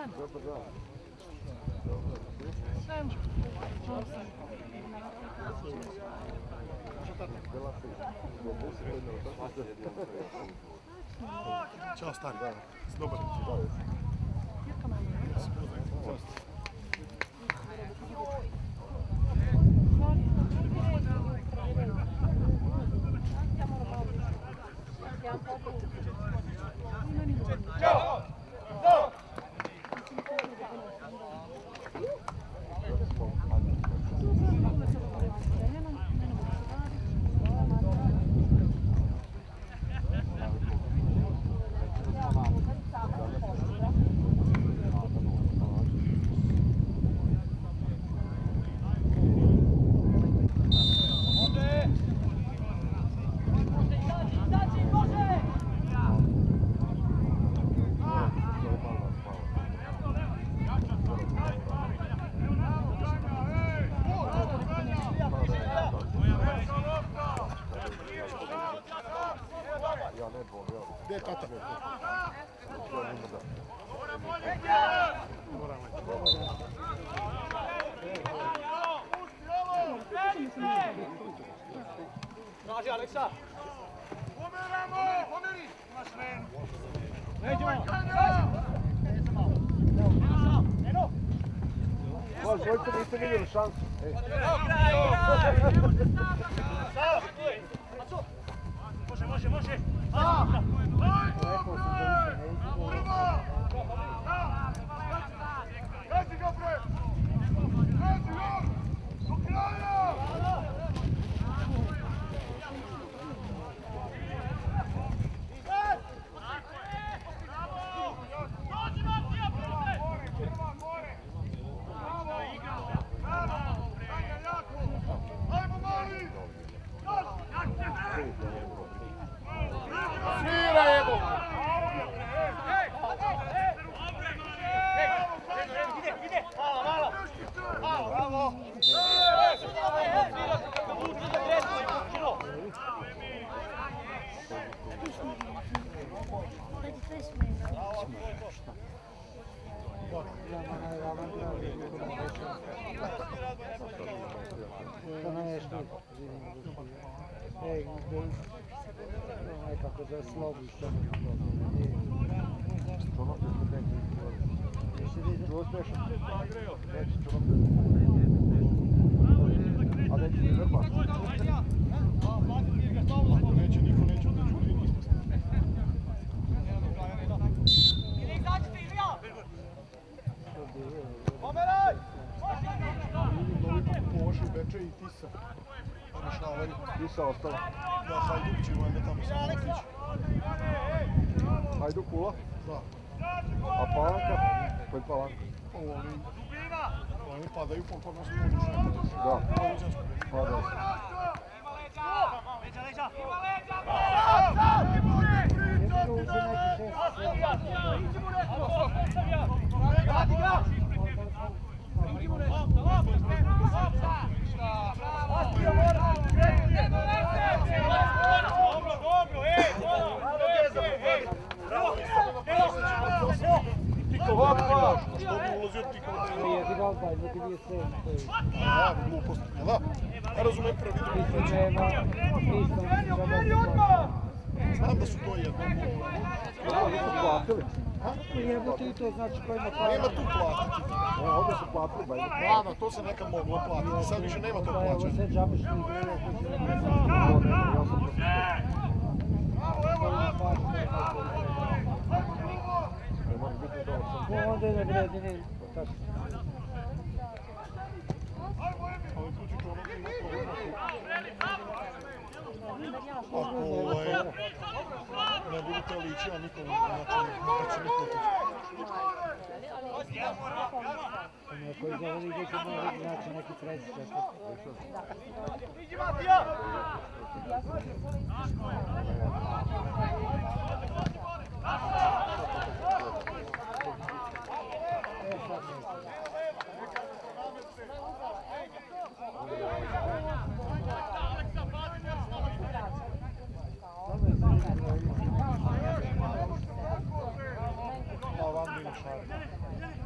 Ćao stari, dobar. Gdje je tata? Traži Aleksa! Pomeramo! Pomeri! Imaš ven! Neđemo! Eno! Dvojte niste vidjeli šansu. Može! Gazi ga bre! Gazi ga! Do kraja! Ajmo mali! Svira jebo! Ide! Malo! Bravo! Nekako da je slobu što Čuo smiješan? Neće čuo a neće ni vrba. Ako neće, niko neće onda Đuri ni ispasti. Ili izađite ili ja! Pomeraj! Poši, Beče i Tisa. Rešavaju. Tisa ostala. Da, Hajduk će valjda tamo samo otići. Hajduk Kula? Da. A Palanka? Koji Palanka? Oni padaju po kod nas u području. Da. Padaju. Leđa! Što bi ulazio ti kao da je... Je vidio da ljudi nije sve. Da, glupost. Da, ja razumem prvi drugi treći. Znam da su to jedno. Ovdje su platili. Jebote i to znači kojima para. Nema tu platiti. Ovdje su platili, ba. Da, to se nekad moglo platiti. Sad više nema to plaćanja. Evo sve džabošni igrele. Onda je nagredini. Ali tu ću onoga ima Ako ne budete lići, a nikom znači niko tiče. Koji za ovdje ide će morati znači neki predsječak. Iđi Matija! A vam bilo šara.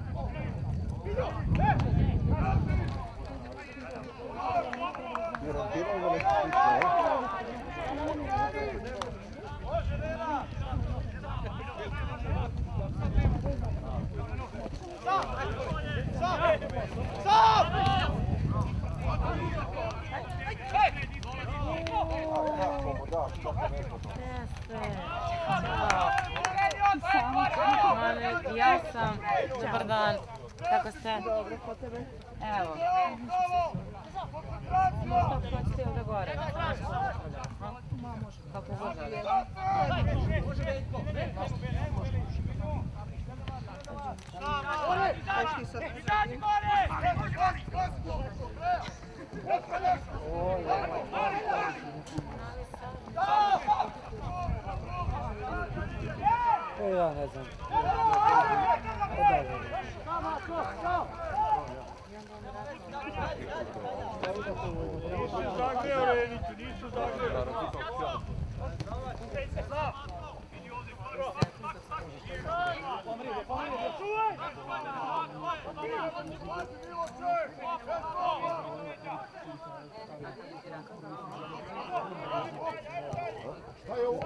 Ja sam, dobar dan, kako ste? Dobro, po tebe? Evo. Možda hoćete ovdje gore? Kako god želite. Ja ne znam. Nisu zagreo, Renicu, nisu zagreo. Šta je ovo?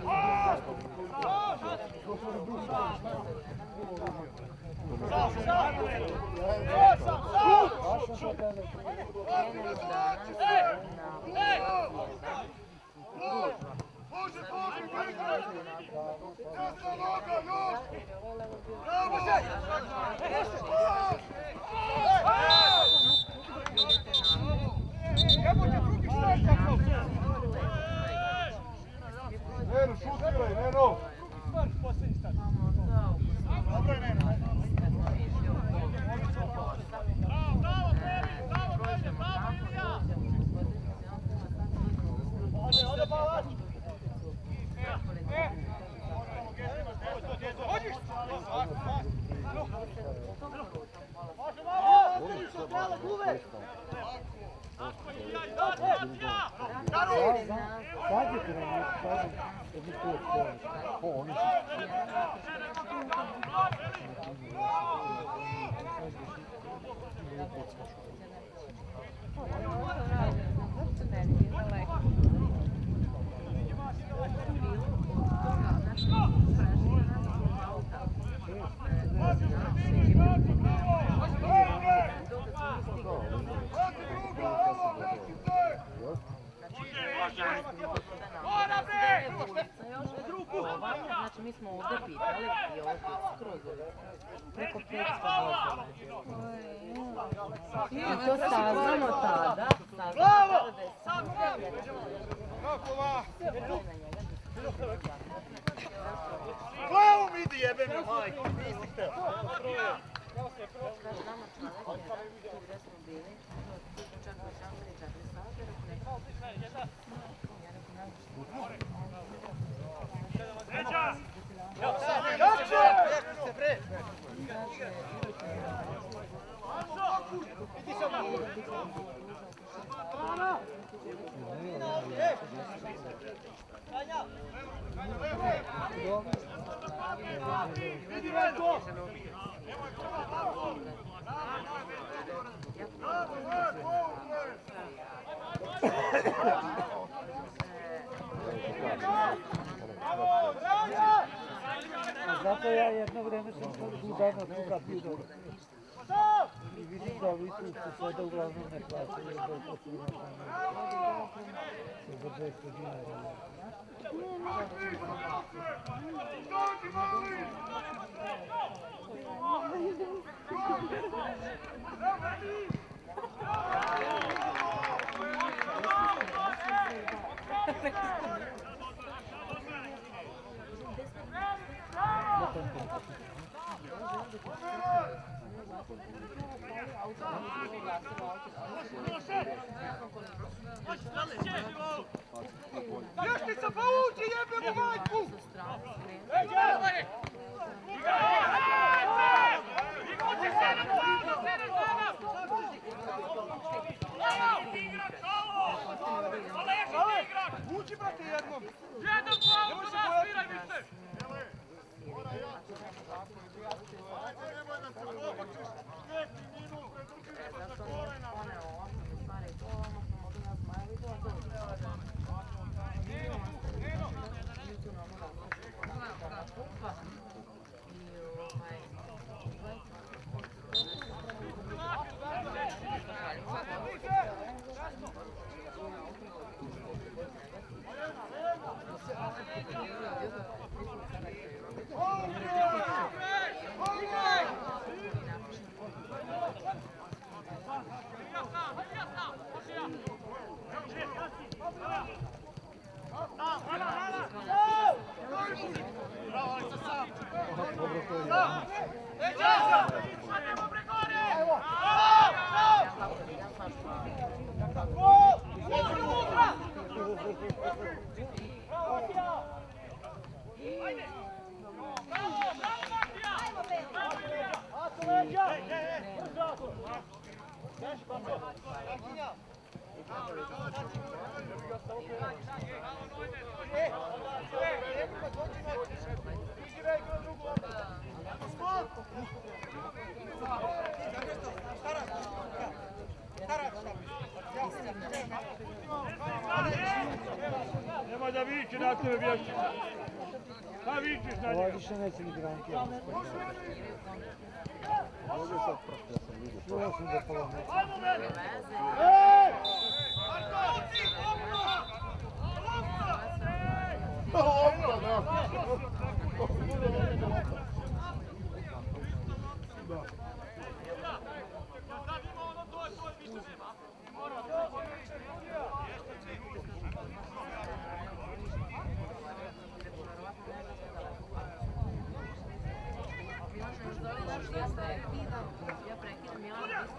Neno, šutiraj, Neno! Znači mi smo ovdje pitali i ovo skroz preko 500 vozila. I to saznamo tada. Bravo! Glavom idi jebe me, majko, nisi hteo. Nama članak jedan, tu gdje smo bili, tu smo čak počakali 4 sata, Zato ja jedno vrijeme sam gudano tuga bio. I vidim da ovi tu se sada uglavnom ne plaćaju da je potrebno za 200 dinara. Lještica povuči, jebe mu majku! Uči, brate, jednom! Jednom po autu nasviraj, mister! Nemoj da se pobačiš 5 minut, pred drugim da se kolena! One ovamo, stvari to ovamo, smo mogli nas majali to, Nemoj da viče na tebe bješi. Da vičeš na njega. Ovaj više neće ni branke. Ovdje sad prst, ja sam vidio. Čuo sam da pola neće. Ja prekidam, ja isto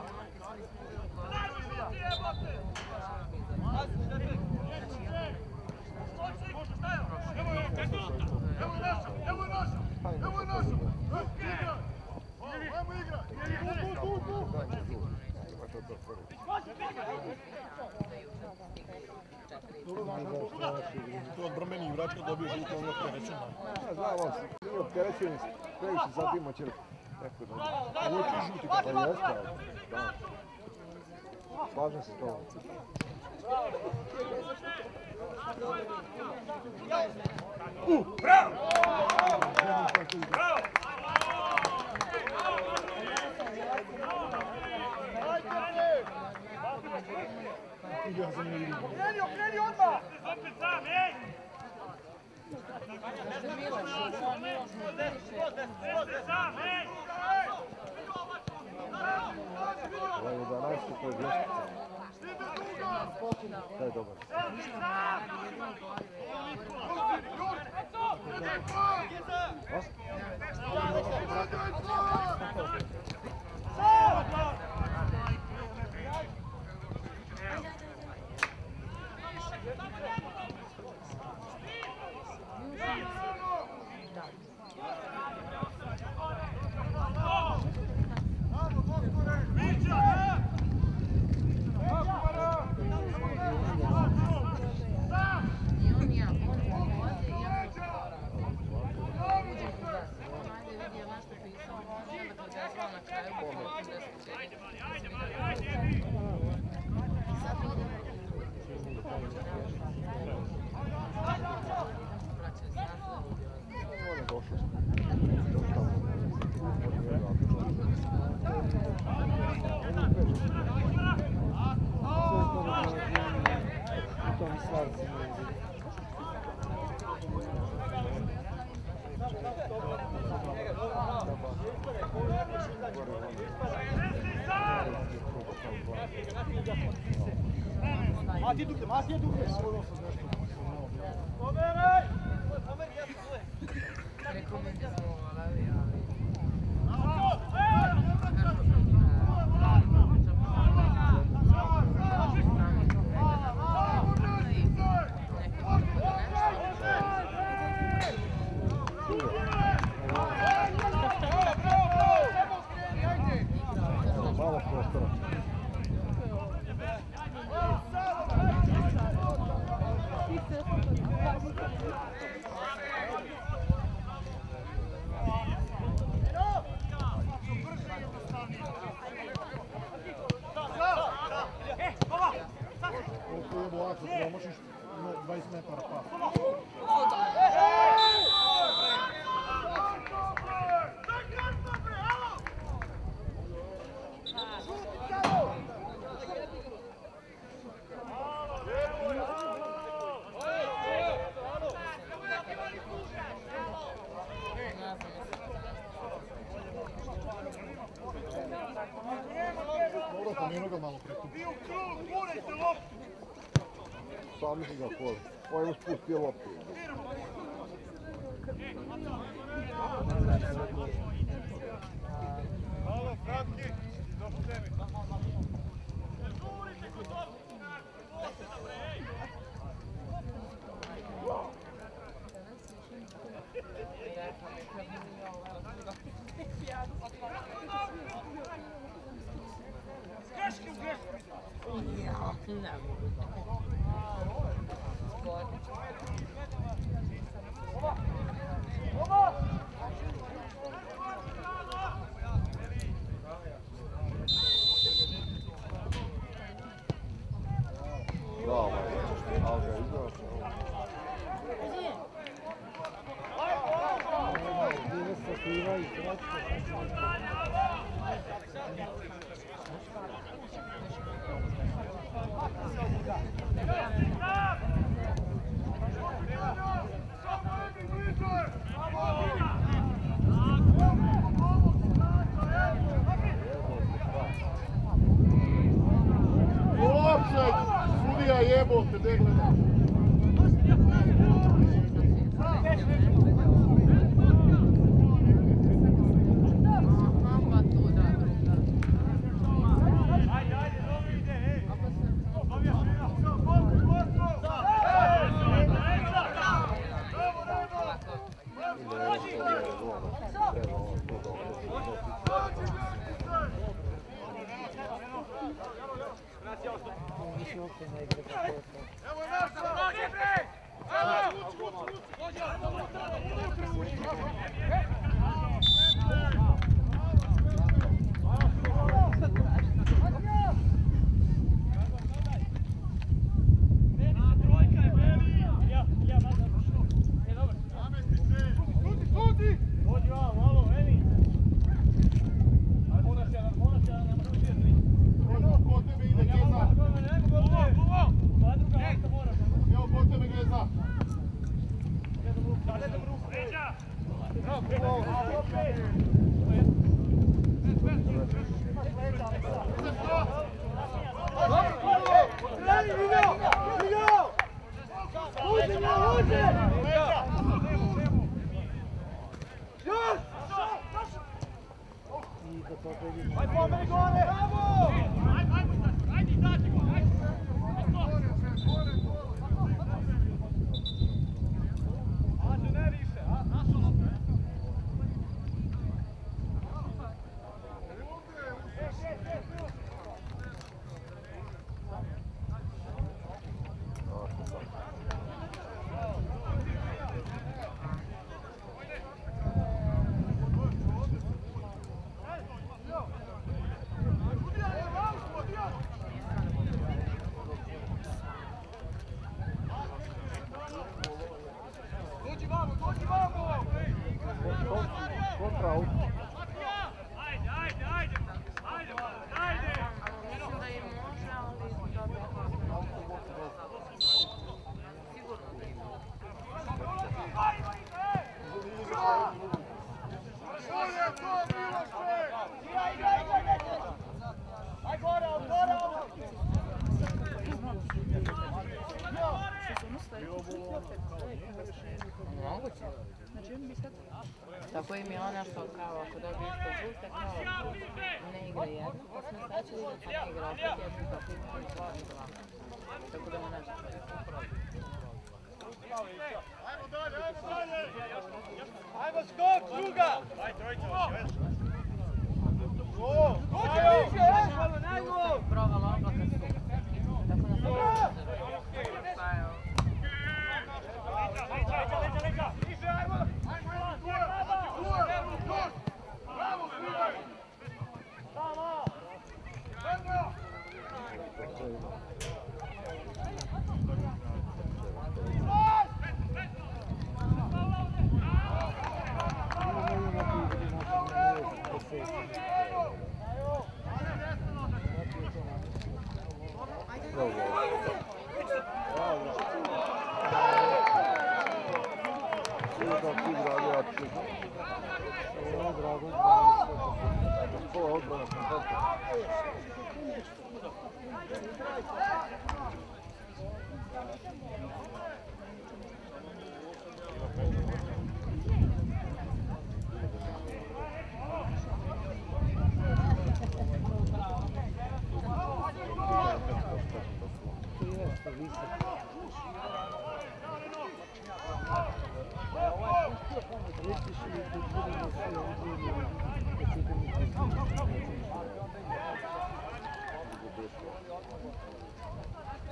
To od brmeni igračka dobio žuto, on je opterećen. Znam, on nije opterećen, previše zadimo će neko da... Ovo je ti žuti. Pa jeste, ali, da. Slažem se s tobom. Bravo! Bravo! Okreni odmah! Opet sam, ej! Sam, ej! Ovo je 11. to je vještica. Da je dobar. Mati je duple. Malo prostora. Ako promašiš 20 metara pa. Dobro, pomenu ga malo pretu. Sami si ga koli. Ovo je spustio loptu. Halo, Franki, došli tebi. Ja, ne mogu. Bravo, Alga, izgleda se. Bile sakriva i kratko. Offside! Sudija jebote, gdje gledaš? Tako im je ona što kao ako dobije isto žute kao ne igra jedno, pa smo značili da pa ne igra opet jedno, tako imamo dva i dva. Tako da mu naći Ajmo dalje, ajmo dalje! Ajmo skok, druga! Ajde, provala oblaka su. Tako da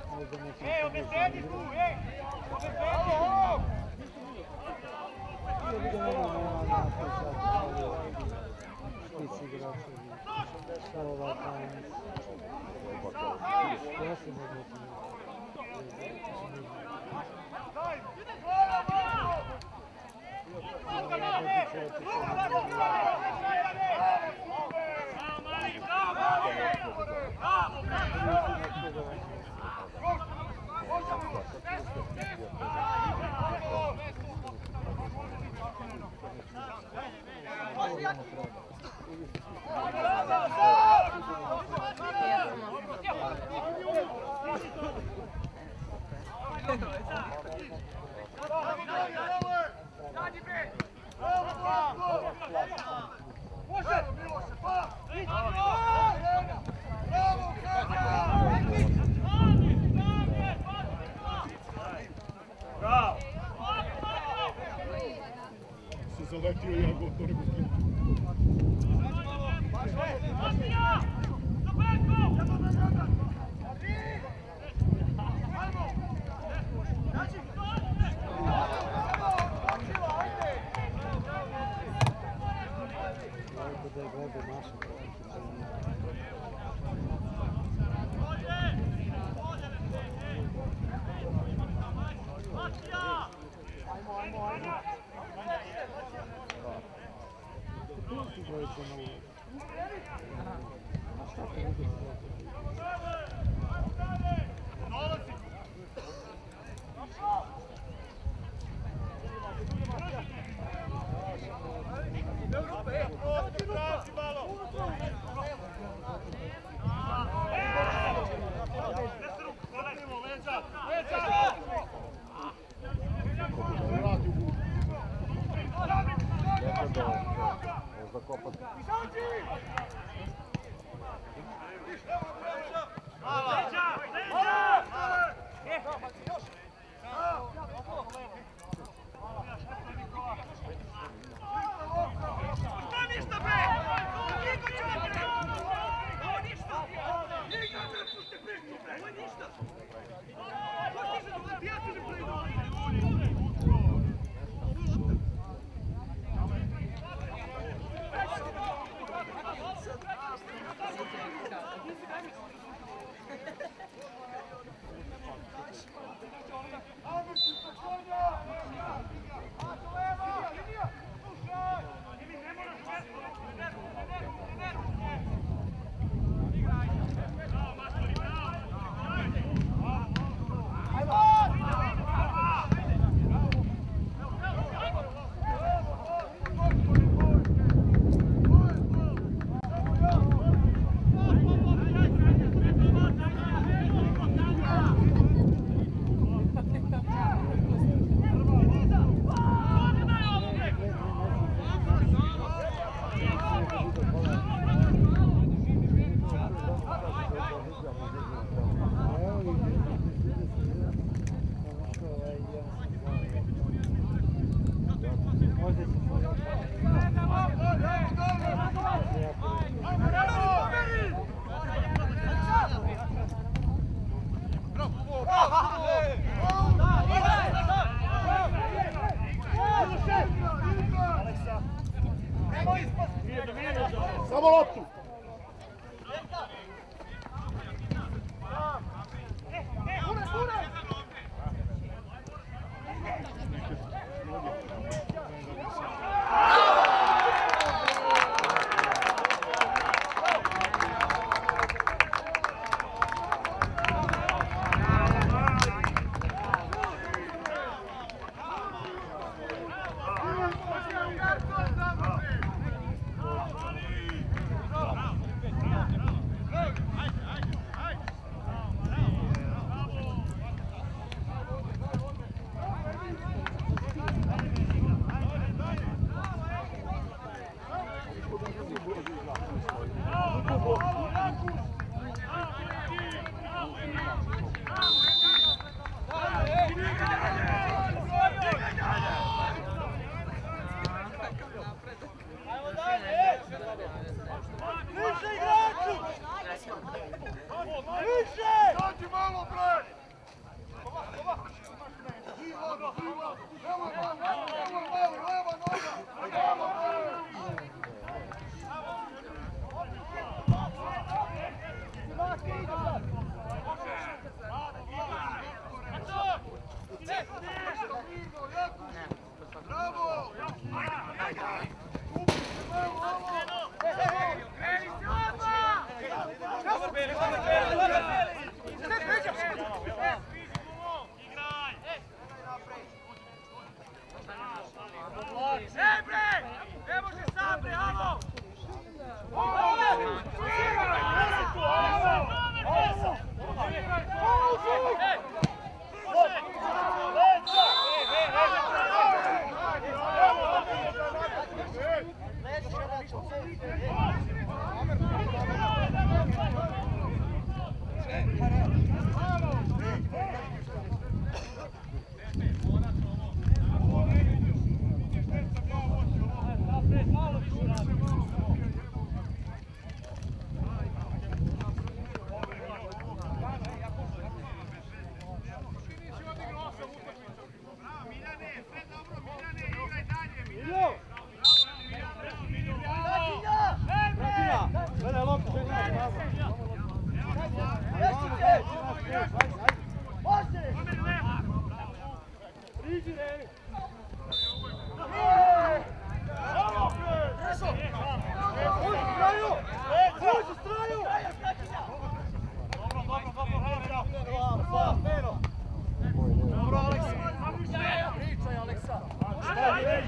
možda neki... obezbedi tu, obezbedi! Ja vidim nema napad sad, špic igračevi, Salova, Kajnis. Ja se ne gledam. Se zaletio ja gotovo nego skinu. Da je gleda naša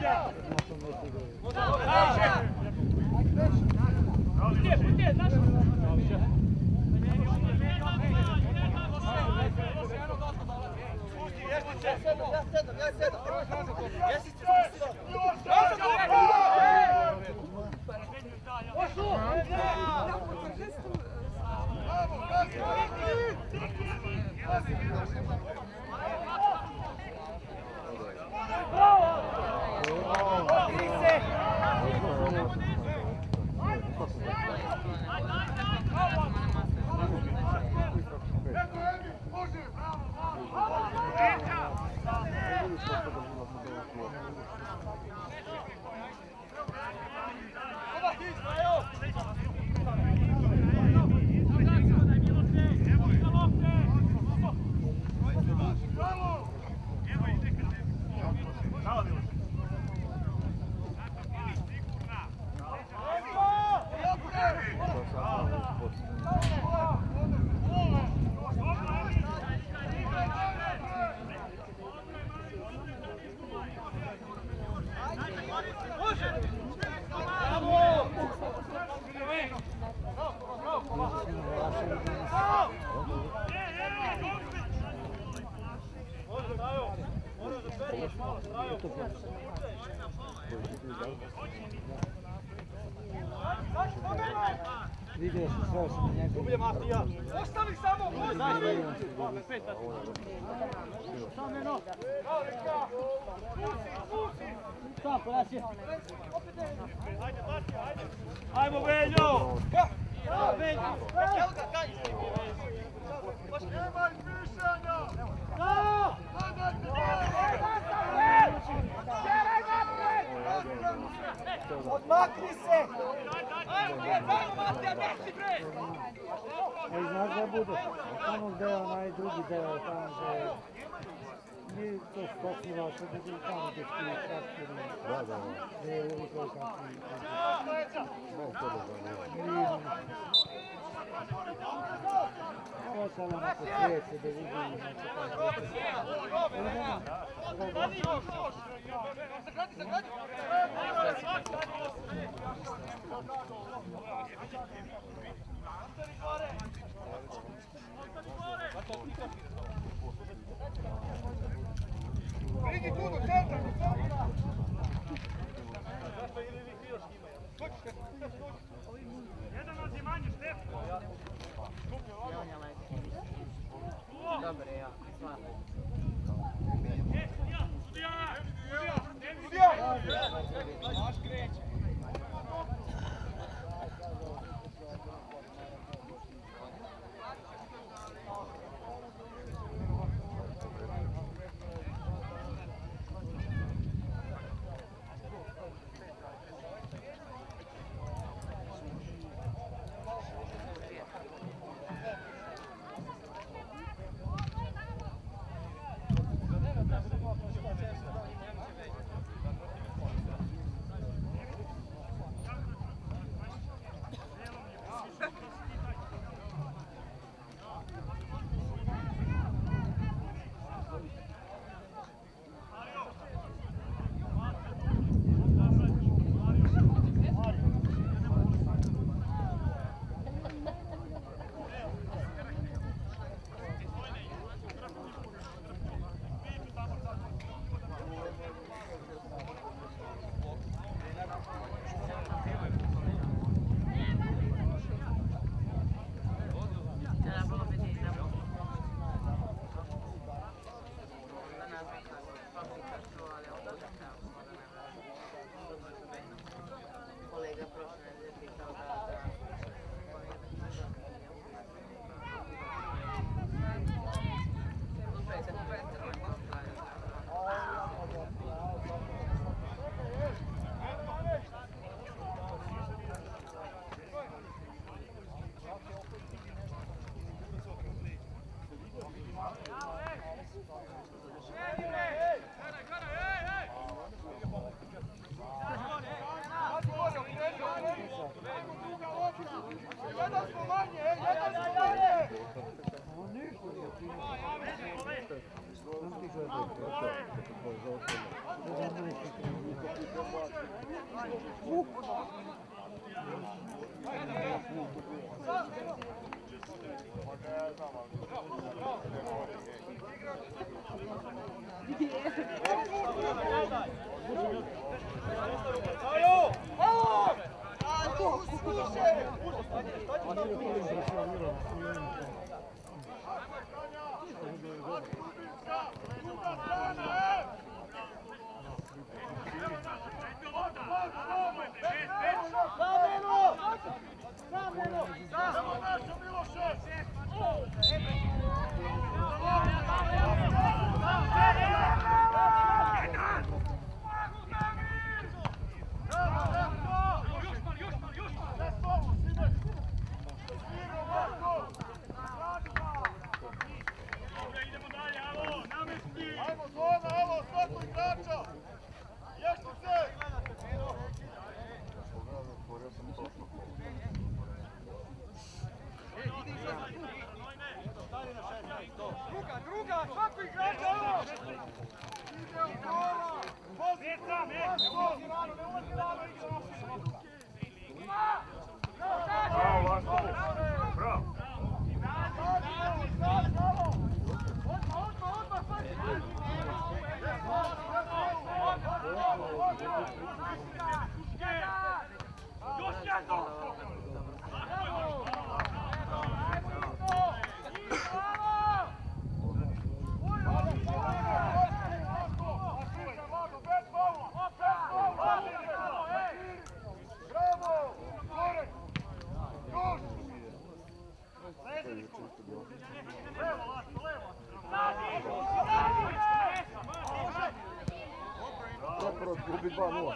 Vidio sam sve sam njega. Ublje Matija! Ostavi samo! Ajmo Veljo! Nemaj pišanja! Odmakni se! Ej, znaš da bude? Tamo gdje je onaj drugi deo, tamo gdje je... Nije to skosnila, što je bilo tamo gdje ti traktiri. Da. Gdje je uliko kakvi. Malo to da znam. Nije. Ovo samo na posvijeće da vidi nešto tako. Pridi tu do centra! Jedan odzimanje, Štefko! Dobre, ja, stvarno. Gubi 2-0.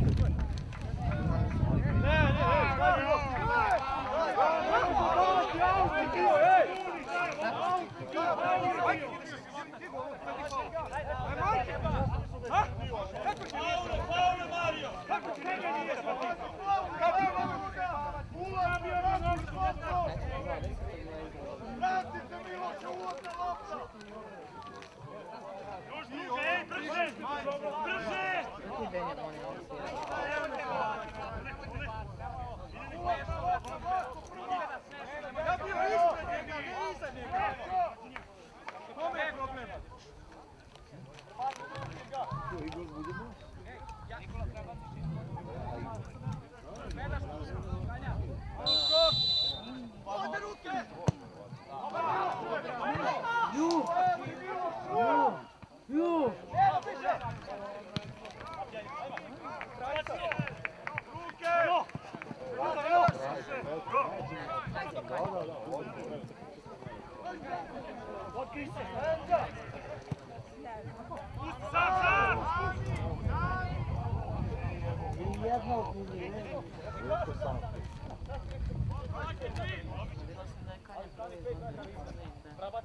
Bravo!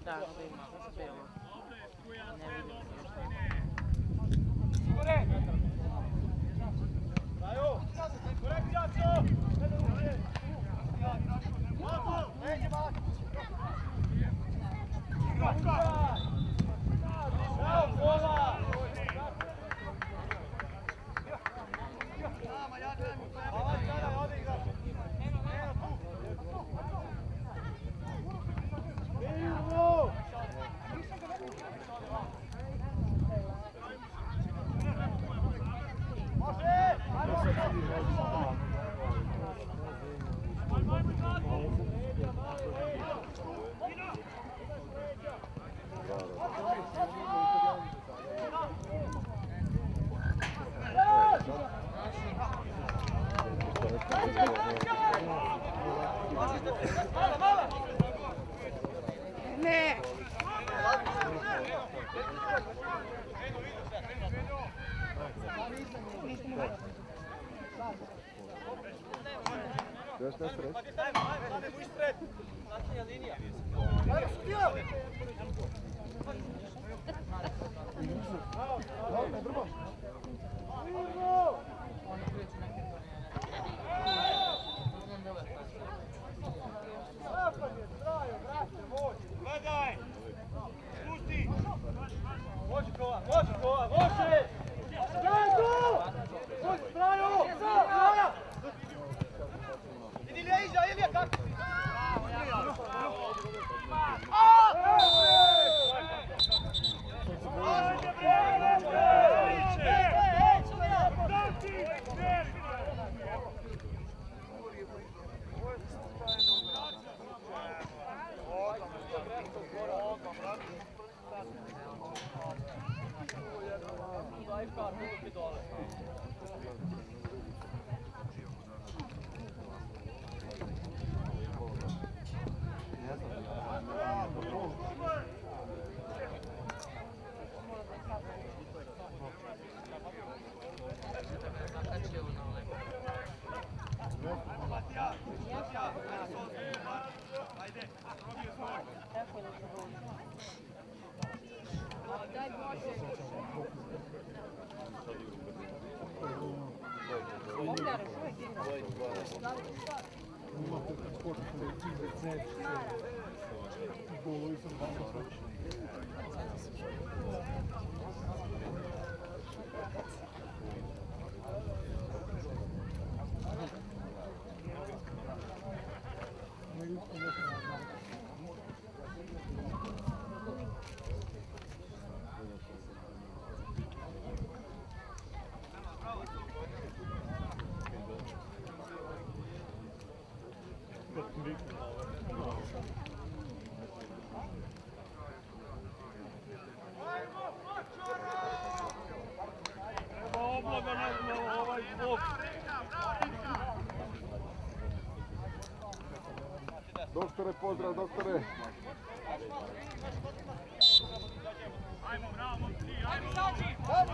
Da, što ima belo. Ne vidim se ništa. Još ne sreći. Doktore, pozdrav, doktore. Ajmo, bravo, ajmo, zađi!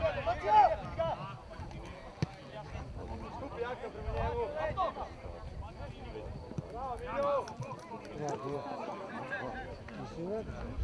Stupi jaka prema njemu. Bravo, Miljo! Ja, bio. Usivat?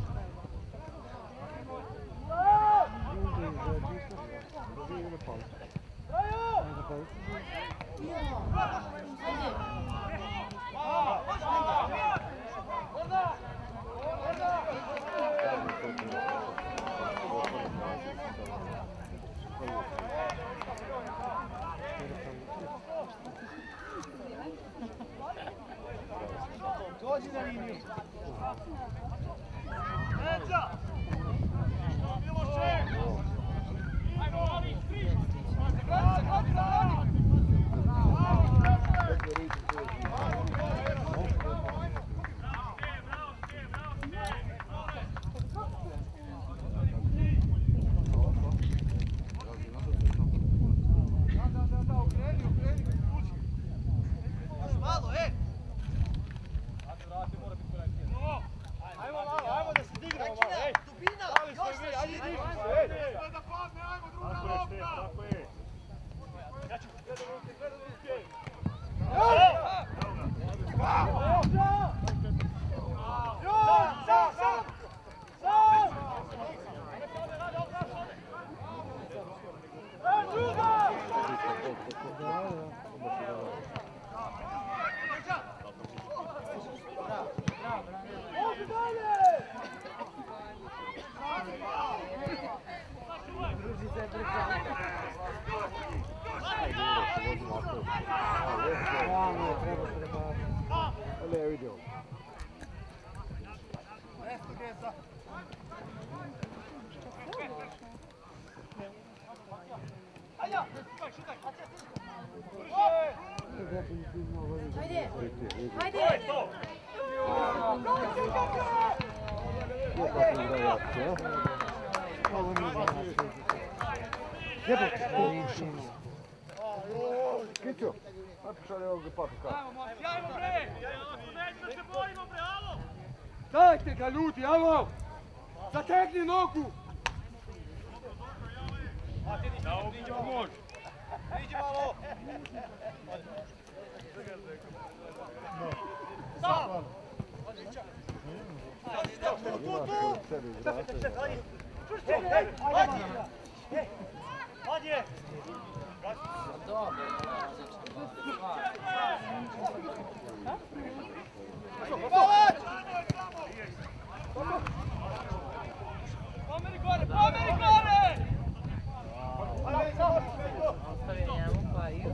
Dođi na liniju. Neca! Miloše! Ajmo, Ali, 3! Granica! Ajde! Ovo nije za nas. Jebote, to nije šimo. Kićo, ajde pošalje ovog papu kao. Sjajmo bre! Nećemo se borimo bre, alo! Dajte ga ljudi, alo! Zategni nogu! Priđi pomoć! Priđi malo! Stop! Pomeri gore! Ostavi njemu pa ju.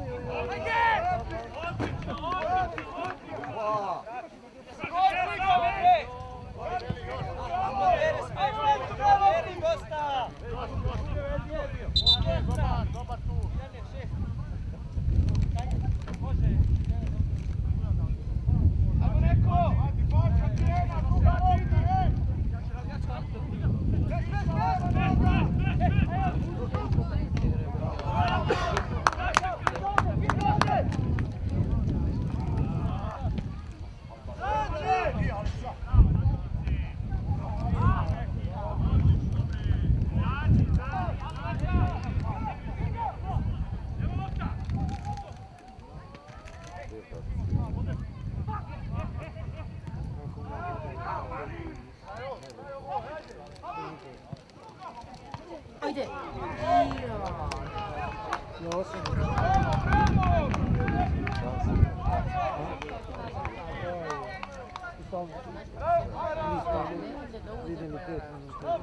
Ajde! Vidjeli 5 minuta.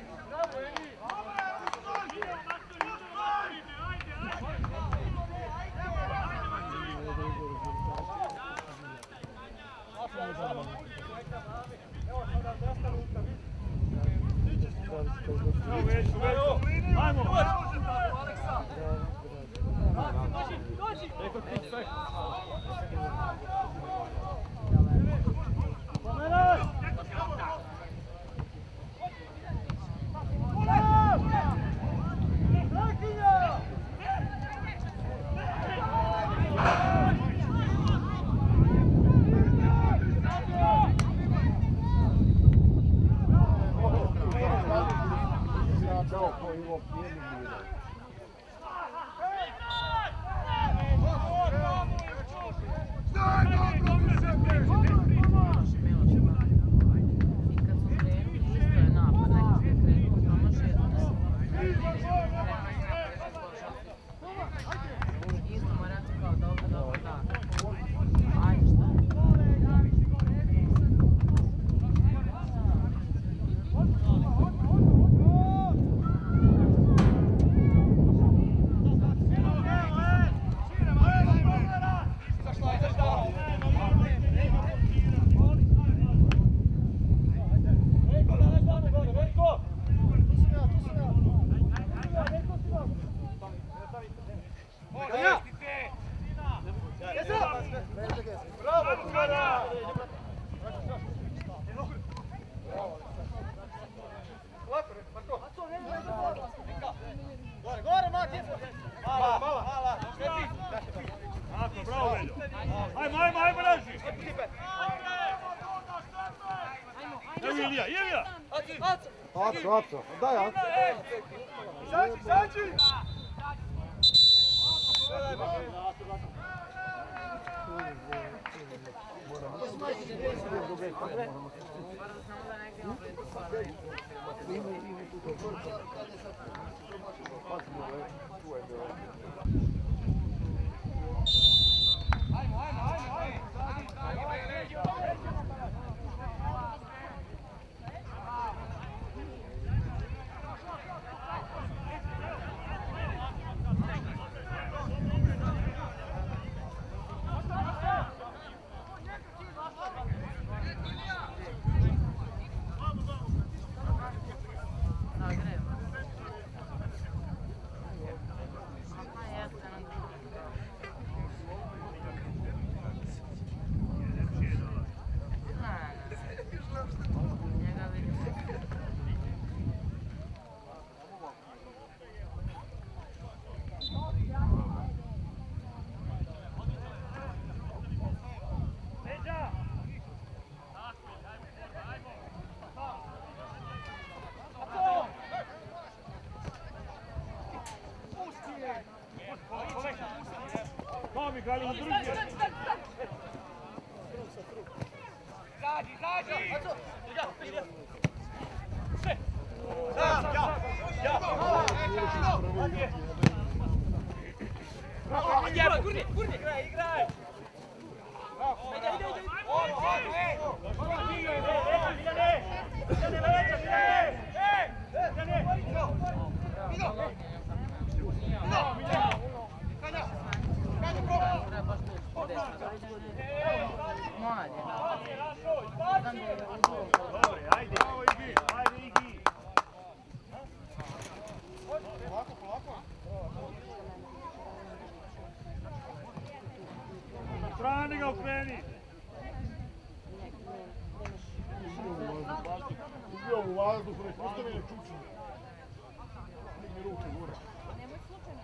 Aco, daj Aco. Izađi! Kalimo drugi. Zađi! Ja! Gurni! Igraj! Strani ga okreni! Ubio u vazduhu, nek ostane ne čuči. Digni ruke gore. Nemoj slučajno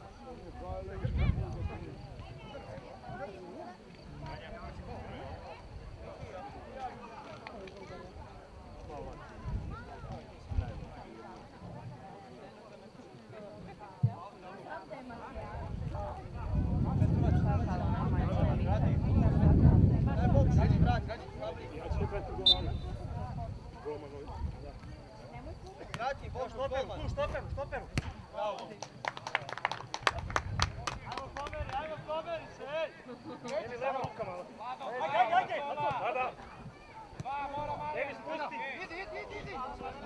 Štoper! Bravo! Ajmo pomeri se! Ili vrema ruka malo. Ajde! Da! Evi spusti! Idi!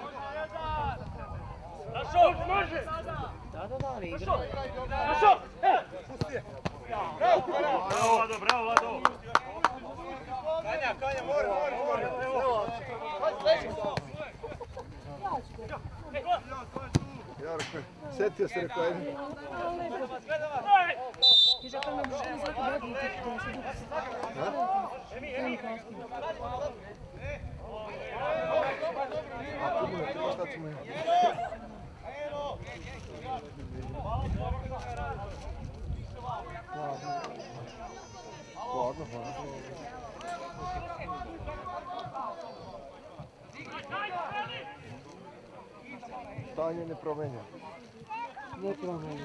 Našo! Može! Da, ali igra. Našo! Pusti je! Bravo, Vlado! Kanja, more! Jarko, setio se rekao ajde. Šta ćemo imati? Hladno. Stanje ne promenja. Ne promenja.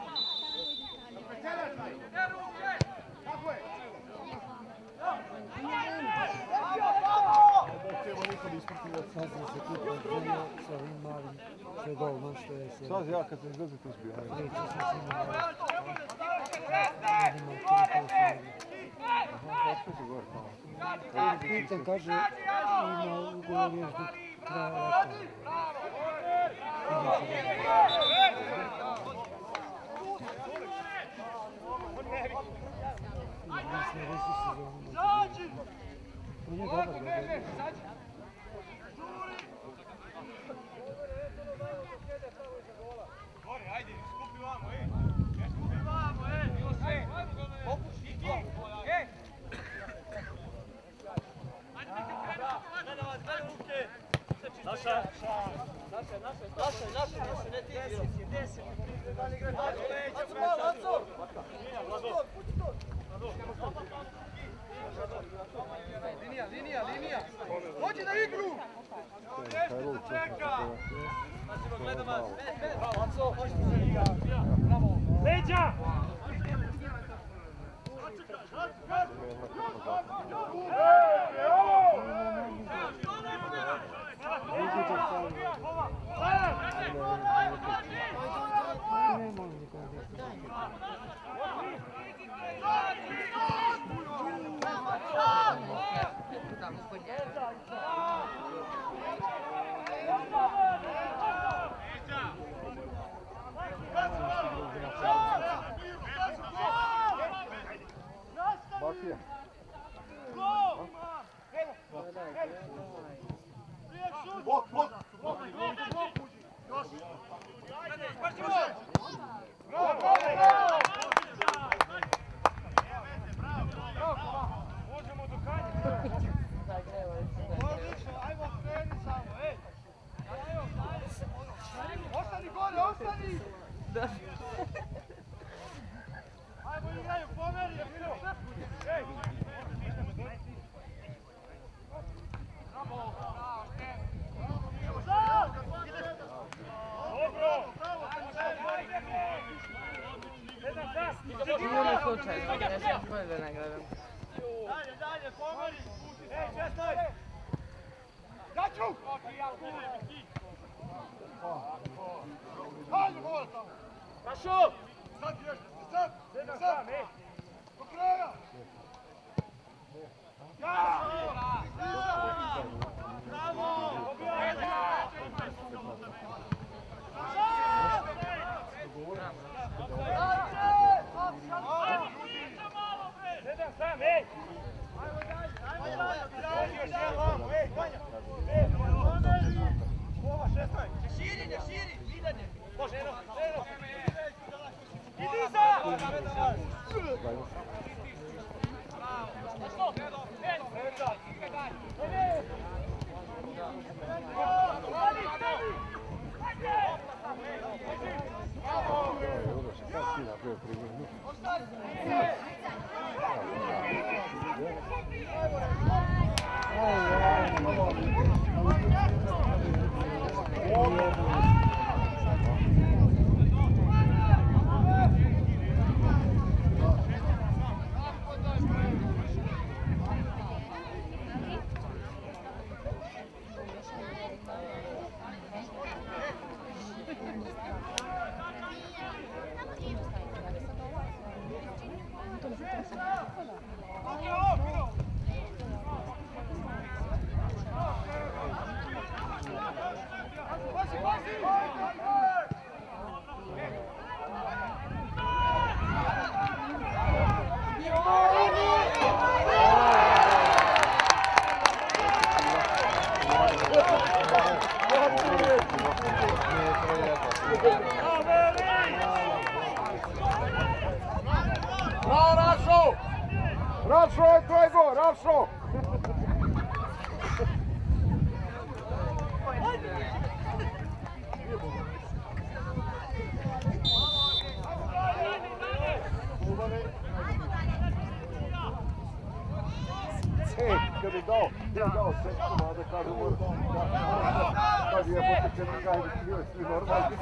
Sad sam se tu podženio sa ovim malim šedolom što je se... Sad ja kad sam izlazio tu zbio. Reći sam s njima malo. Pitan kaže, ima ugovor još do kraja on je dobar, Gore, ajde, skupi vamo, Popuši, Ajde, ruke! Naša, ne ti igrao. 10. Linija! Hođi na igru! Čeka! Leđa! Bakija. Možemo do Kanje. Odlično, ajmo kreni samo, ej. Ostani gore, ostani! Ajmo igraju, pomeri, ej! Nije slučajno, Хорошо! До края! Ravšo je tvoj go, Ravšo! Kad je dao sekundama da kažu kad je potiče na kraju bio je svi normalni.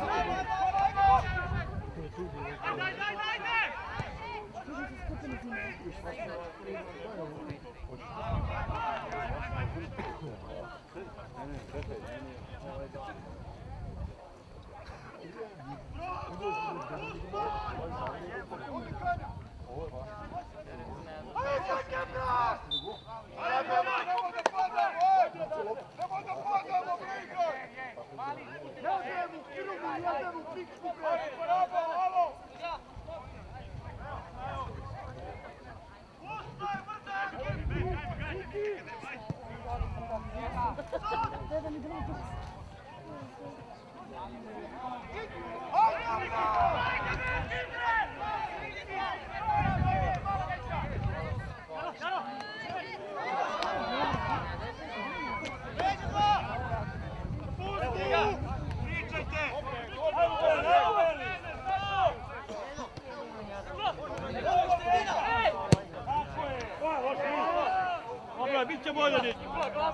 Bit će bolje, djeci.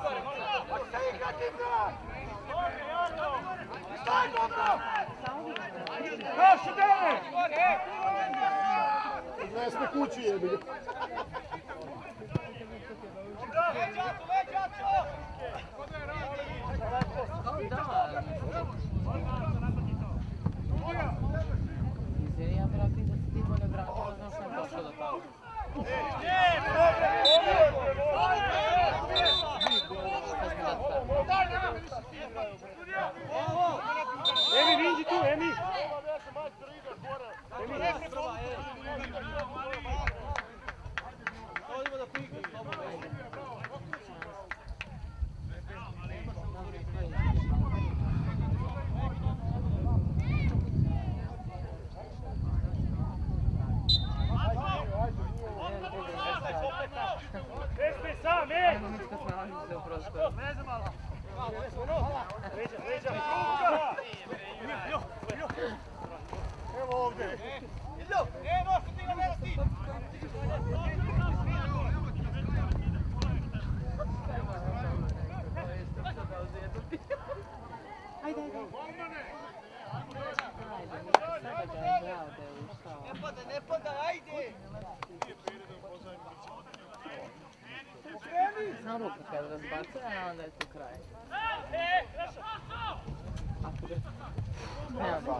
Kaši, Dene! Ne sme kući jebi ga. Izvini, ja bi rekli da si ti bolje branila, znaš sam došla do toga. Emi, vidi tu, Emi! Odimo da pikne, evo ovdje. Evo, stiga, evo ti. Ajde. Ne pada, ajde! obično ruku kad razbacuje, a onda je tu kraj. Nema bol.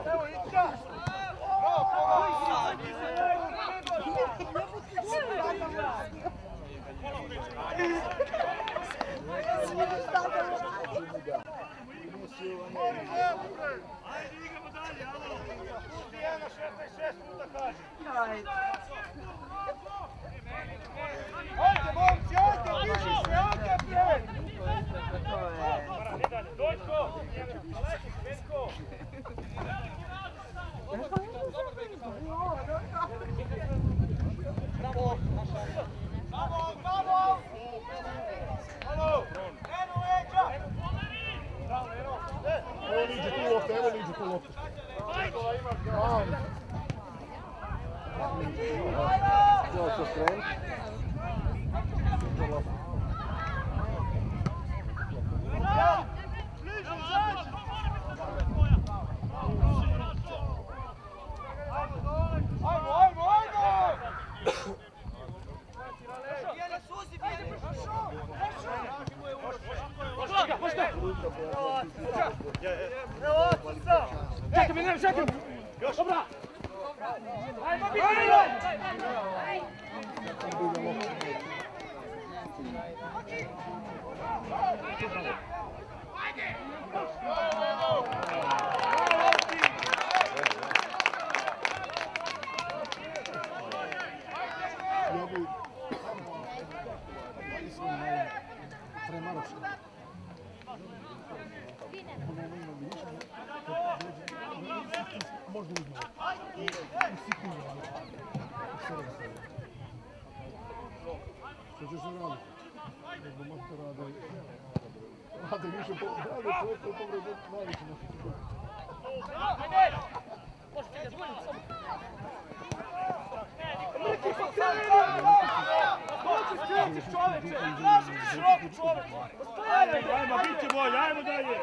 Ajde, igramo dalje, alo! Dijana, 66 puta kaži. Ajde, momci, ajde, diži se, ajde, prijed! Dojko! Aleki, Vesko! Bravo! Bravo, bravo! Halo! Eno, leđa! Evo liđe tu lopte, evo liđe tu lopte. Htio se spremiti. Čekaj me, ne, čekaj! Dobra! Ajmo, Bigilo! Možda uzmano. Što ćeš se raditi? Nego matka rade... Rade više po... Rade čovjek koji povrede najviše na što. Ajde! Možete ga zvoljiti samo. Neki pa krenu! Hoće skrati čoveče! Tražite široku čoveče! Ajmo, bit će bolje, ajmo dalje!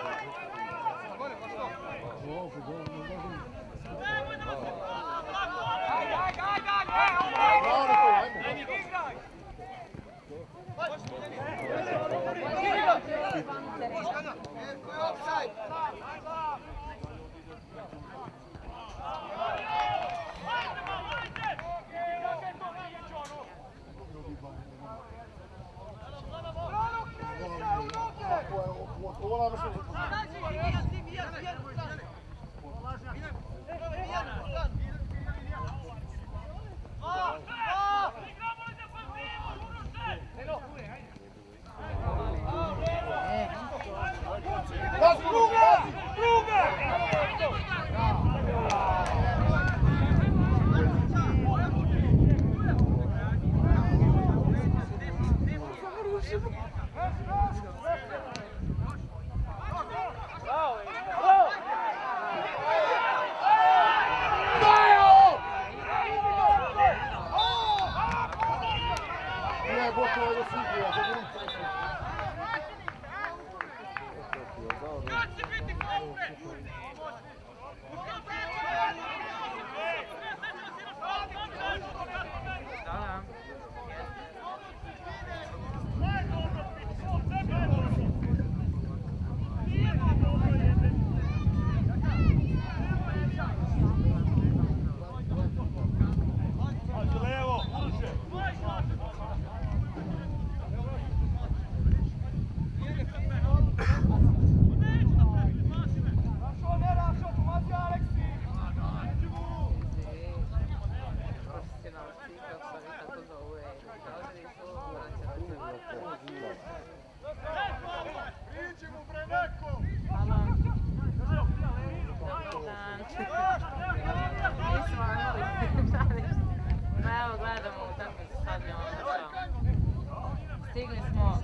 Stigli smo.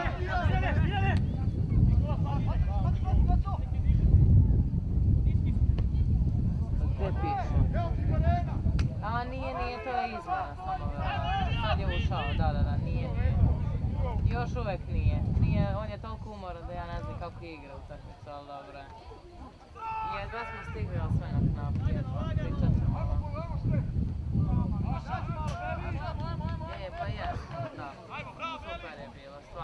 Gdje piše? A nije, to je izmjena samo. Sad je ušao, da, nije. Još uvijek nije. On je toliko umoran da ja ne znam kako igra utakmicu, ali dobro je. Jedva smo stigli osvanak na pričat ćemo ovo. Pa je, da. Super je bilo.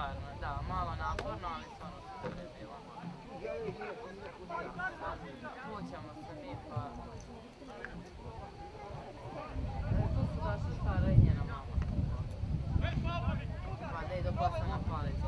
Ko sam na palicu?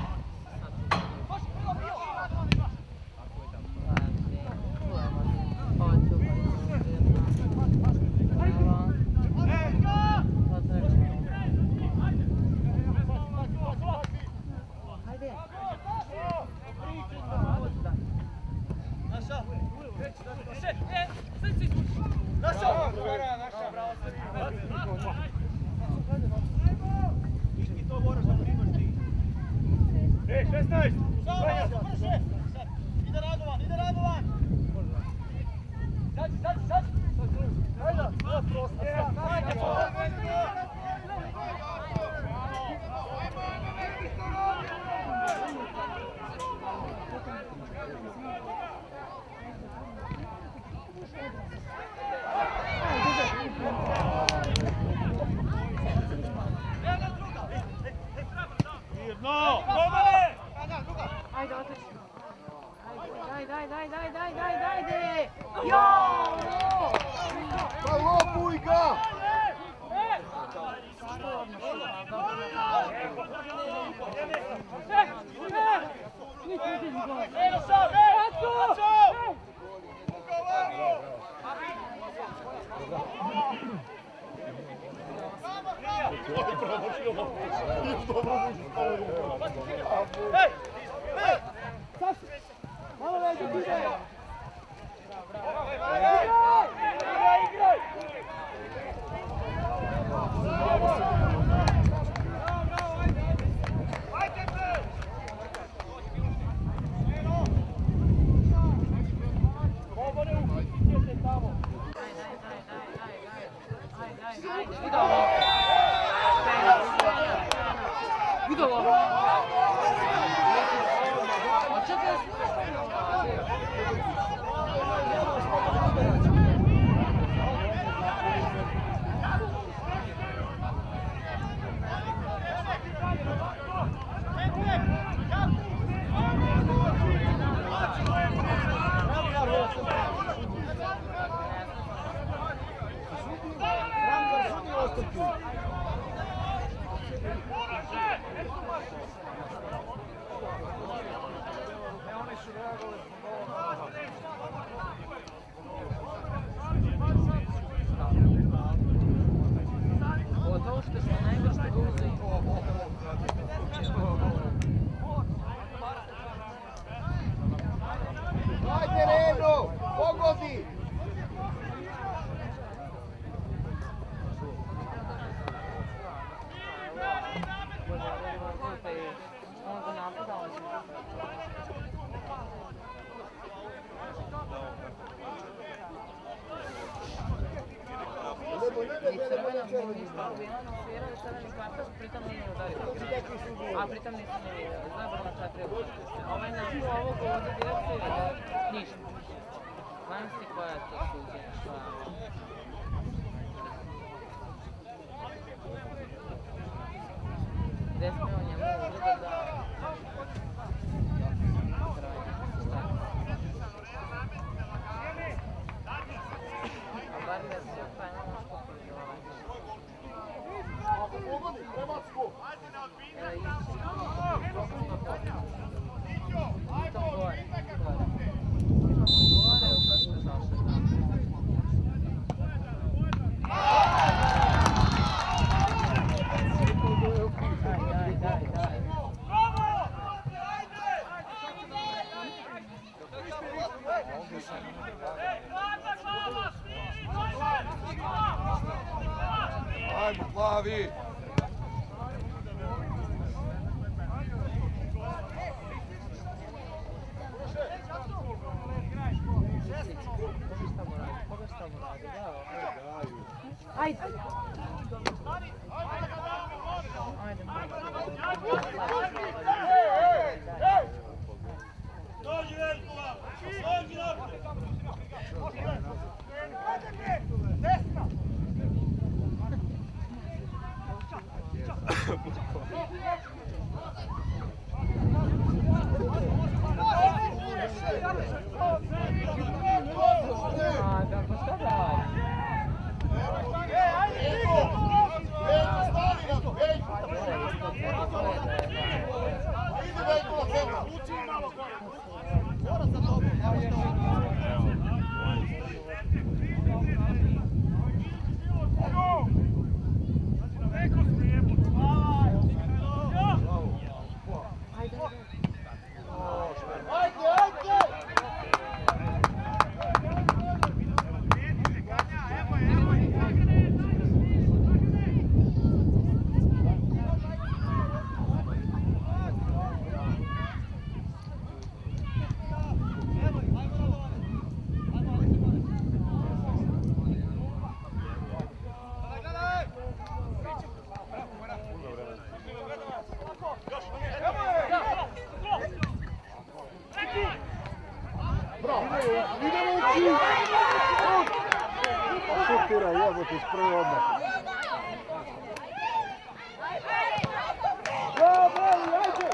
A pritom nisam ne vidjela, zabrana 4 utakmice. Ovaj naziv ovog ovdje direktno je ništa. Znam si koja je to suđenja, šta je ovo. Gdje smo o njemu uvrde da... A bar ne se pa imamo što prođevati. Ajmo, plavi! Ajde! Dođi Veljkova! Dođi naprijed! Desna! Ajde, iz prve odmah. Bravo, ajde!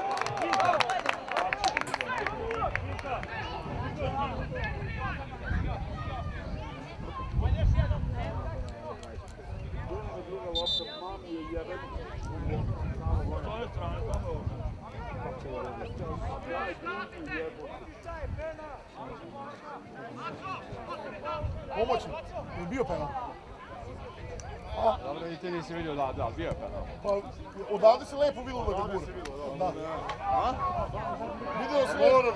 Druga lopta, mami je jeben. S ove strane, tamo. Pomoćni, je bio penal? Dobro, i ti nisi vidio da, bio je penal. Pa, odavde se lepo vidjelo da ga gura. Da. Vidio se lepo.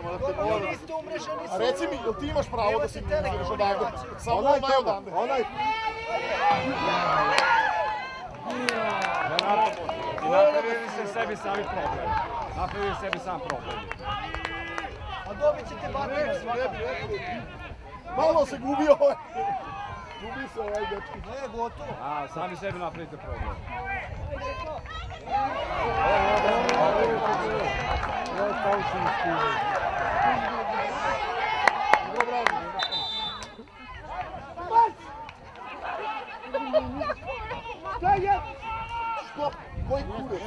A reci mi, jel ti imaš pravo da si ignoriš odavde? Samo onaj odavde. I napravili se sebi sami problem. Napravili sebi sam problem. A dobit ćete batina svakako. Malo se gubio. Gubi se ovaj dečki. Ne, gotovo. A, sami sebi napravite problem. Kaj je? Što? Koji kure?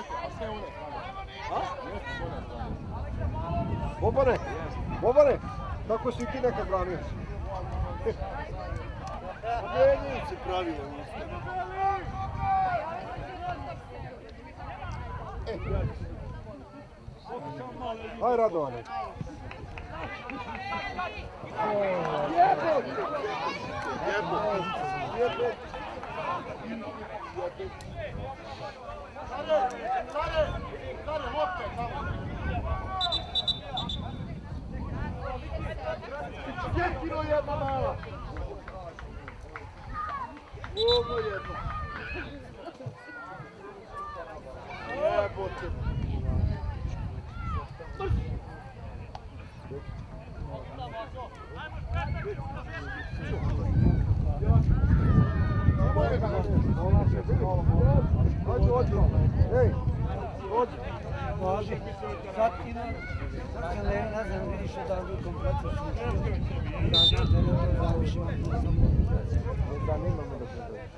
Bobare, tako si i ti nekad branio. Menjaju se pravila. Aj, Radovane. Jedino jedna mala. Ovo jedno. Jebote. Ej, dođi. Važi. Sad ide Helena, znam vidiš odavde kompletno slučio. Da završimo tu samo. Da nemamo da se dođe.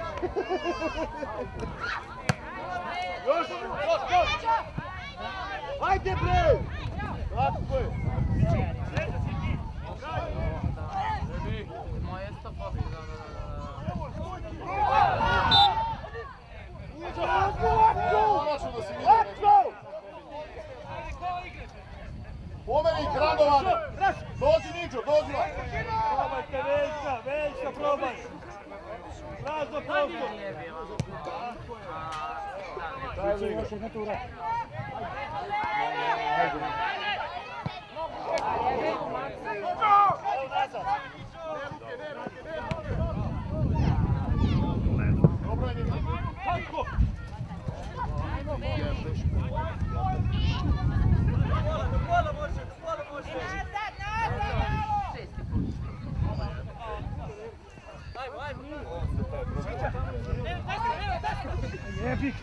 Još! Ajde bre! Tako je. Moje 100%, Konačno da si vidio nešto. Pomeni, Radovan! Dođi Niđo, dođi! Probajte, Veljka, probaj! Prazno prostor! Biće još jedna tura. Dobro je Niđo. Kako? Jebik.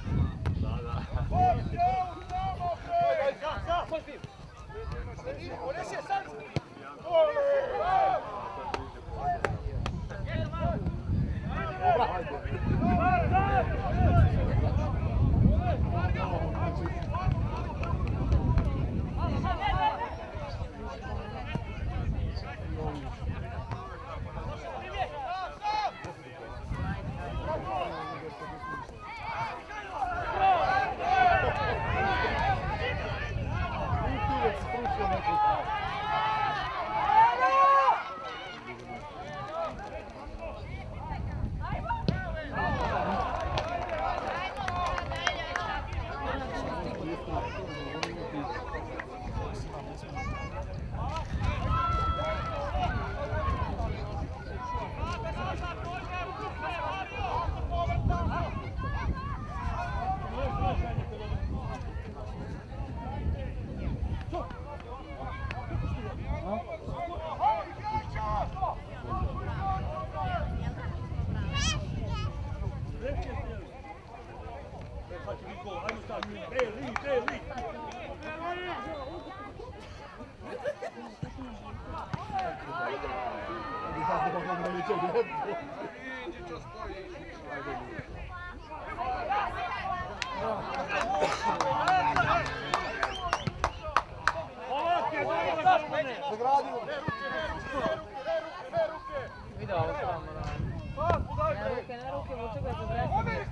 Vidio ovo što vam radi. Na ruke, vuče ga za vrati.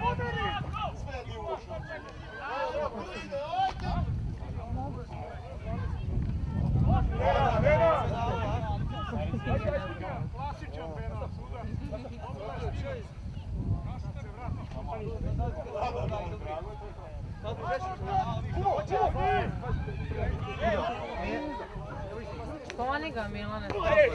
Klasičan penal. Skloni ga, Milane.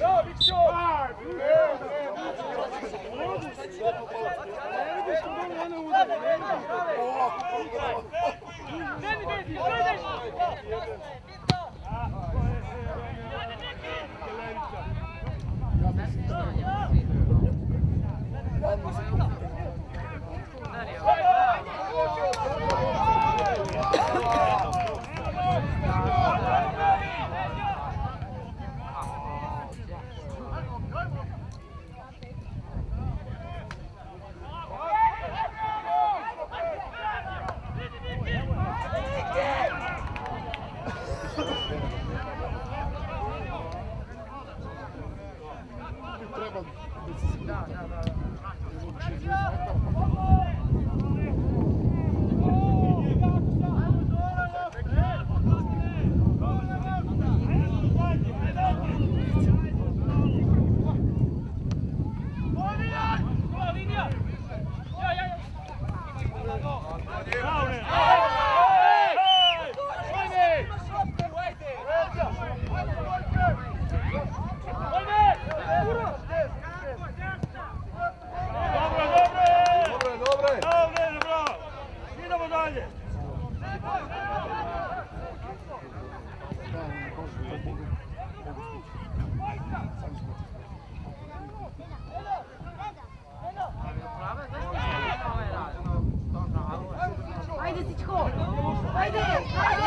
Ajde, Sičko! Ajde! Ajde!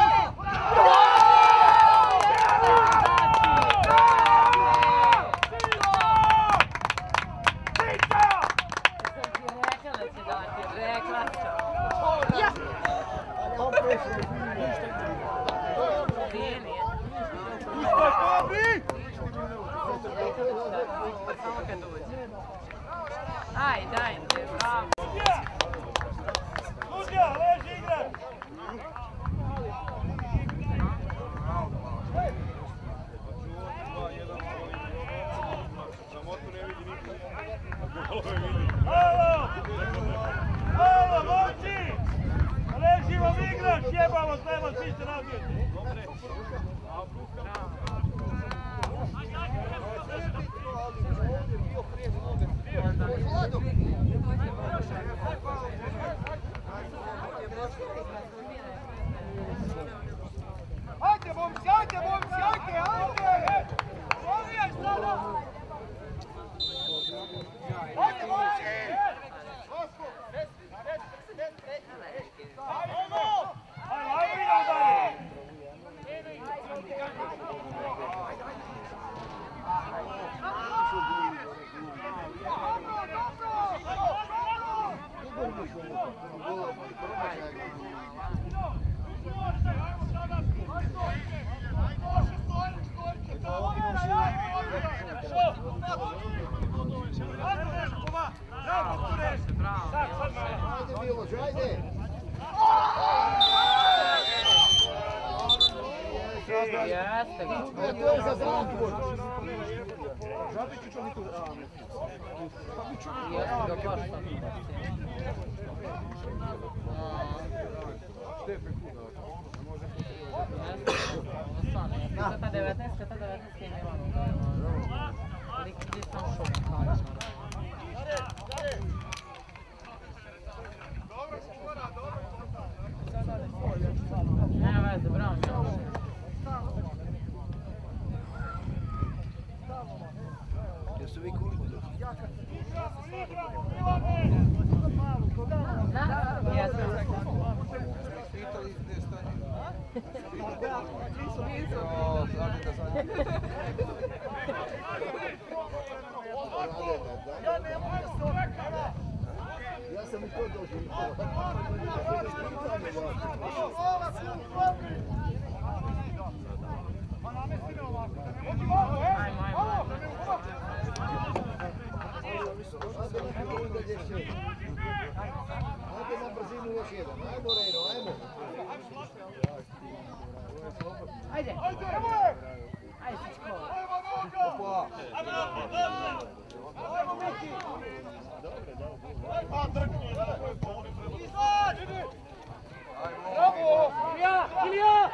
Aj, dajte, bravo. Sudja, leži igre! Halo! Halo, momci! Leži vam igraš, jebamo s nema, svi se razvijete. Ajde, momci, ajde, momci, ajde, ajde! Oviješ sada! Ajde, momci! Ajmo! Ajmo, idemo dalje! Ajde, Miloš, ajde! Jeste, To je za Zlatibor! Žabiću čo niko... jeste ga baš sam. Kata 19 je Milano. Gdje sam šok. Nema veze, bravo Miloš. Jesu vi koliko došli? Ja ne mogu se Ajde na brzinu još jedan, ajmo Rejno, ajmo. Ajde. Ajde, Fičko. Opa. Ajmo, Miki! Bravo! Ilija!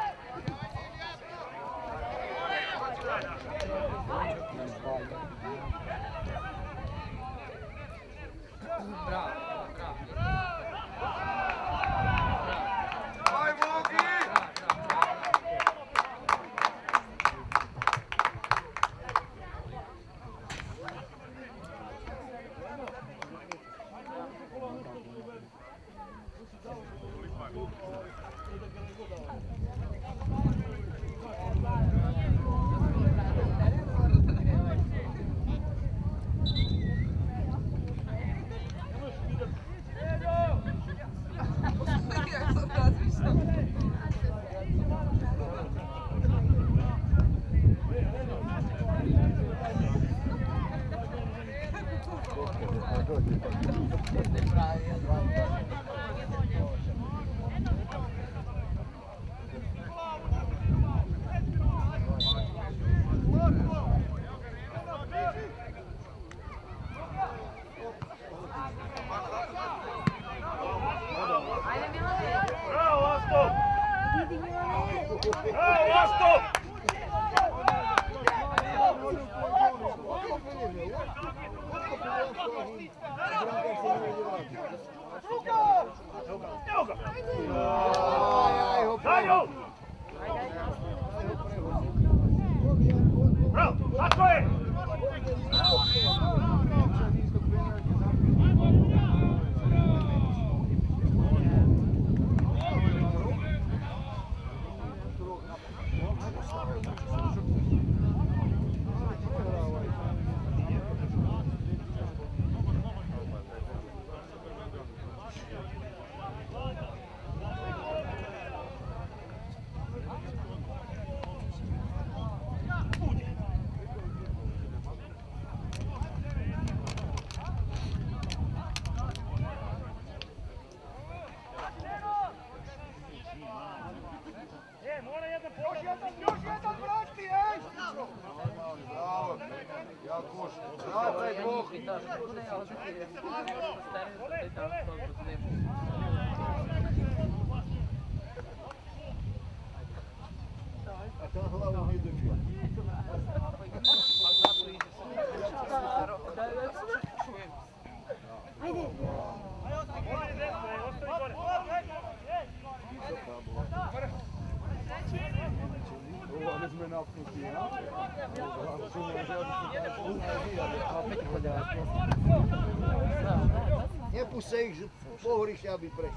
Nie puszczaj ich, że pohory chciałaby prejść.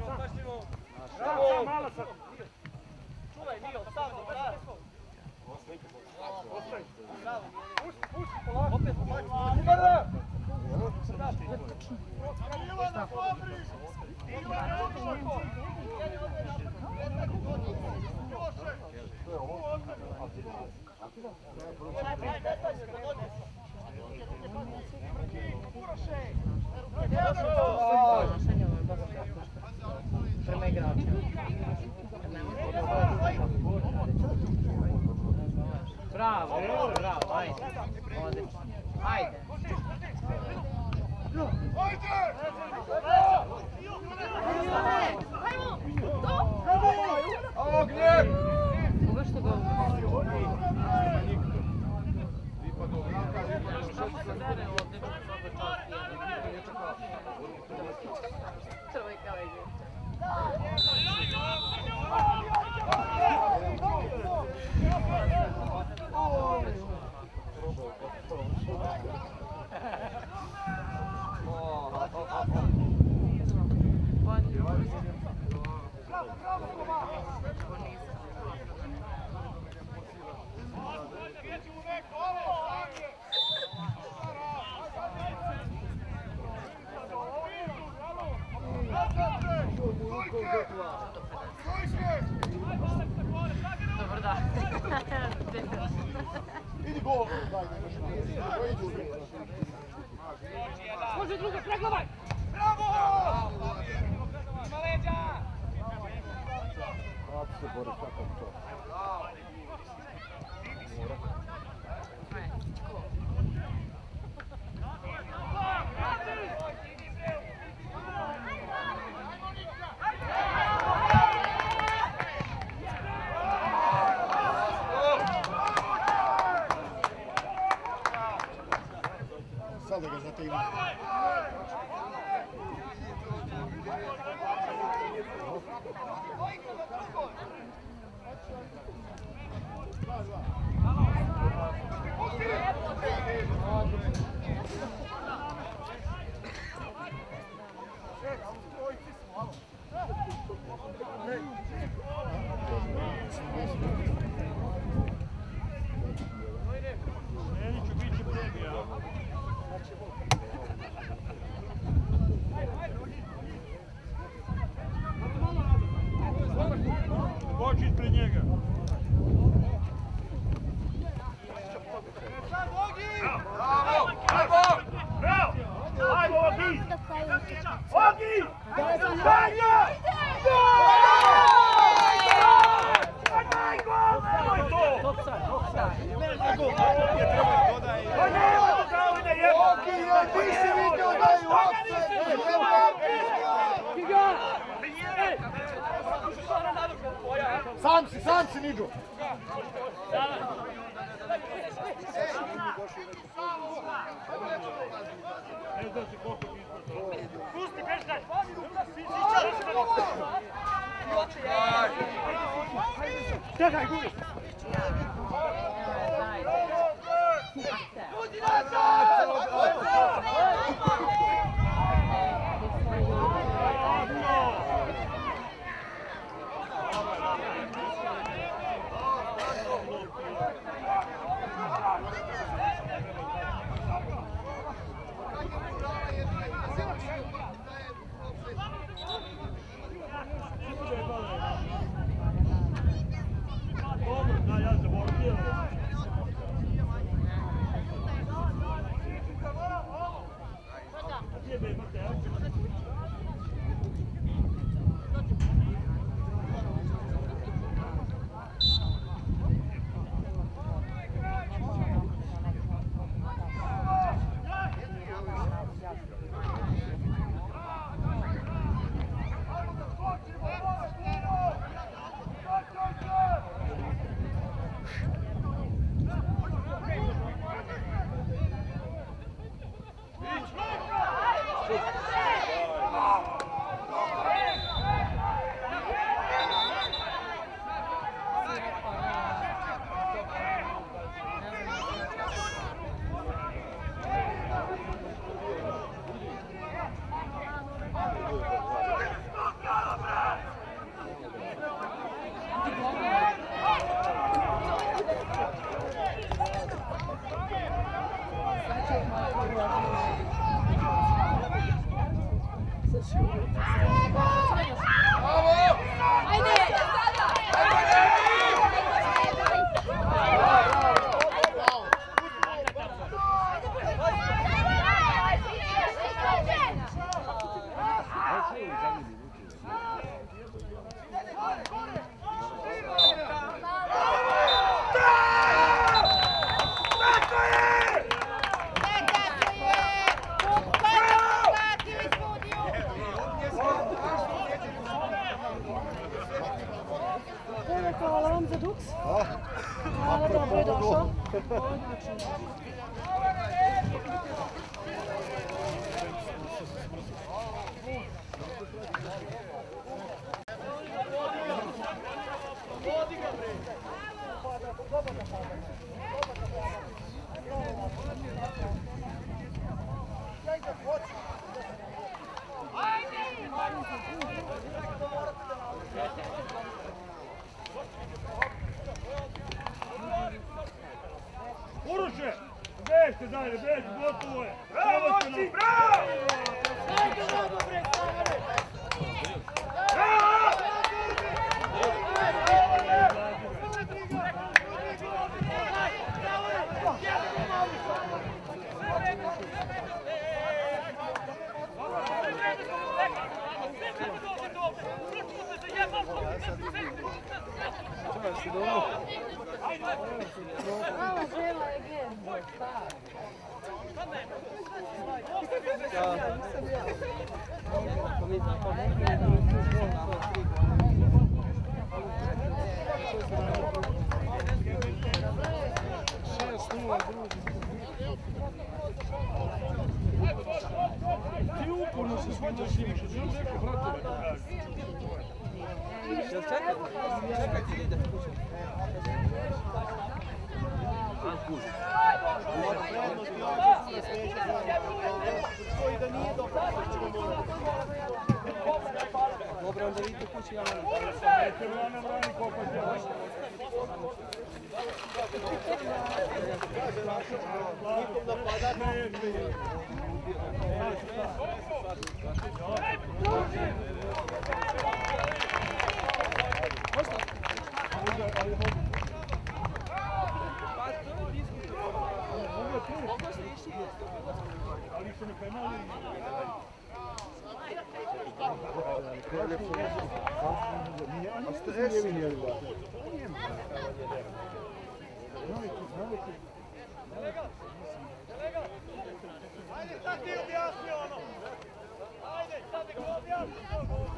Bravo! Malo sad! Čuvaj, Mio, stavni, bravo! Pusti, pusti, polako! Opet, polako! Ibara! Ivana, Fabriš! Ivana, odlako! Prema igračima. Bravo, bravo, ajde. Odlično. Ajde. Koga što ga Kako se dere ovdje svaka čast Trojka već. Idi gol, daj da imaš na. To idu. Može druga, pregledaj! Bravo! Ima leđa! Kako se bori kakav to? Sad da ga zategnem. Neniću, bit će premija. Koči ispred njega. Bravo! Bravo! Bravo! Ajmo, Ogi! Ogi! Danja! Ti si vidio da je uopće! Sam si Niđo! Pusti, beždaj! Čekaj, guri! Dobro, da, ja zaboravio. Jebe, imate, ja? Hvala vam za duks. Hvala, dobro je došao. Odlično. Uruše! Bežite zajedno, bežite, gotovo je! Bravo, moći, bravo! Dajte nogu, bre, stavare! Bravo! Mama peva je gdje? Ti uporno se svađaš s njim, što ću rekao, brate. Čekajte, ide kuće. Dobro, onda vidite kući, ja moram. Ajte, vrana, vrani, koliko djela. Nikom napadati. Ali što ne penali? A ste lijevi njeli da? Ajde, sad ti objasni ono! Ajde, sad ti objasni!